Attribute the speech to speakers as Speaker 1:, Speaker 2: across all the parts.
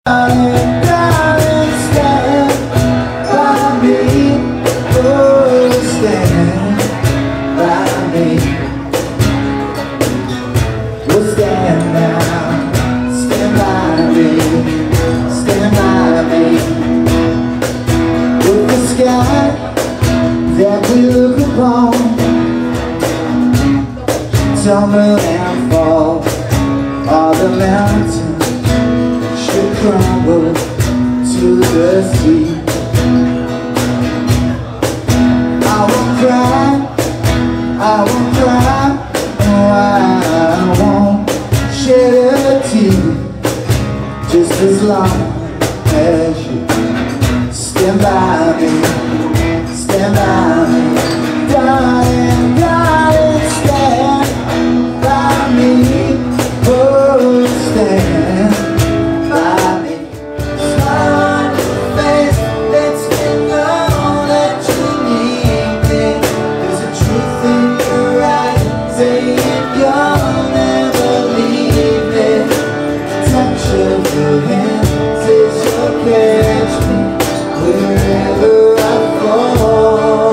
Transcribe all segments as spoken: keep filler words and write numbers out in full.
Speaker 1: Darling, darling, stand by me. Oh, stand by me. Oh, stand now, stand by me, stand by me. With the sky that we look upon, tumble and fall, all the mountains should crumble to the sea. I won't cry, I won't cry, no, I won't shed a tear, just as long as you stand by me, stand by me. Darling, darling, stand by me. Oh, stand by me. Smile on your face, lets me know that you need me. There's a truth in your eyes, saying you'll never leave me. Touch of your hand says you'll catch me wherever I fall.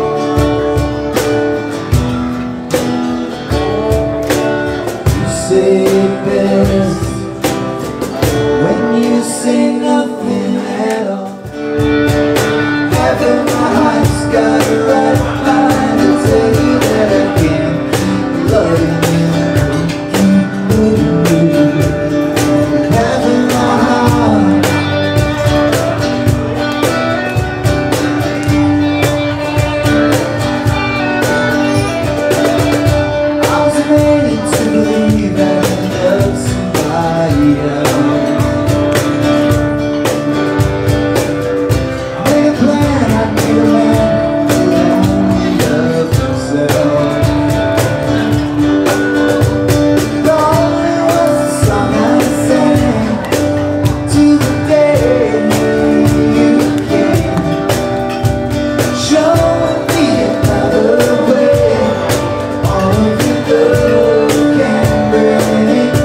Speaker 1: You say it best when you say nothing at all. Having my heart's got a right mind to tell you that I can't keep loving you, keep moving you. Having my heart. I was made to believe that I loved somebody else. Made a plan, I made a man who only loved himself. Lonely was the song I sang to the day you came, showing me another way. All of your love can bring.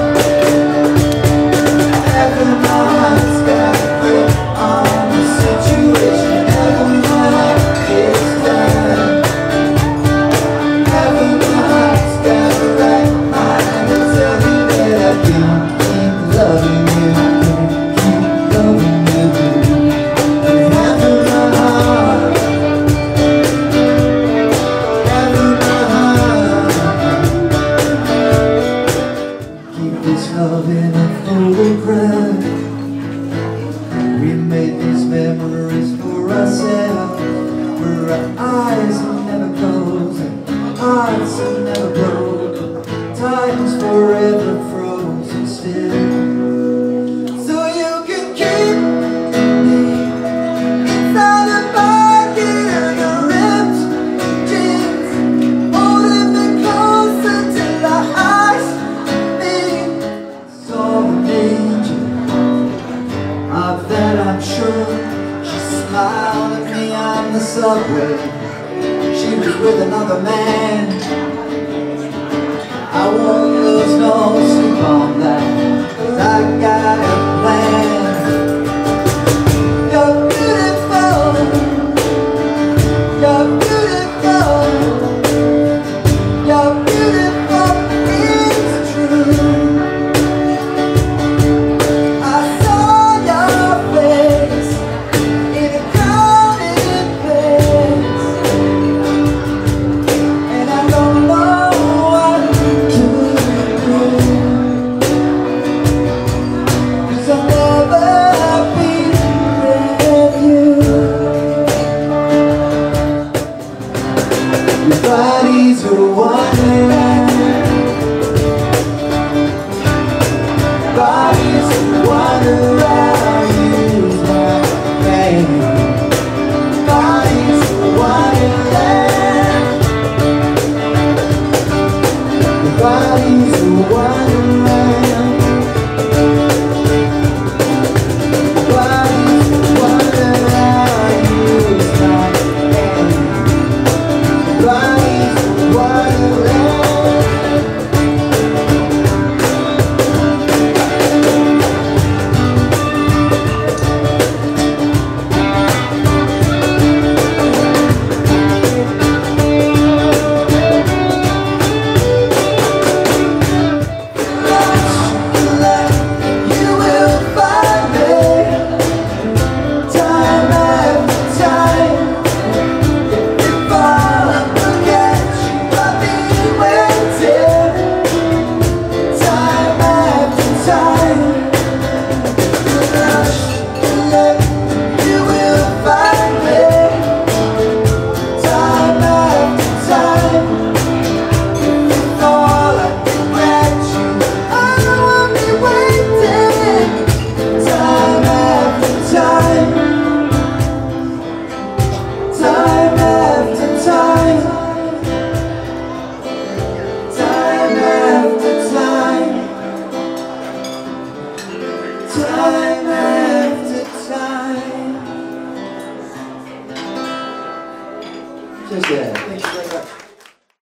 Speaker 1: Having my heart's got a grip on the situation. Having my heart is done. Having my heart's got a right mind to tell you that I can't keep loving you, keep loving you. Having my heart, having my heart. Keep this love in a photograph. We made these memories for ourselves, where our eyes are never closed and hearts are never broken, time's forever frozen still. So you can keep me inside the pocket of your ripped jeans, holding me closer till our eyes meet. Saw the danger of that, I'm sure. She smiled at me on the subway. She was with another man. I won't lose no sleep on that, 'cause I got a plan. You're beautiful, you're beautiful, you're beautiful, it's true. I saw your face in a crowded place, and I don't know what to do, 'cause I know Just that.
Speaker 2: Thank you very much.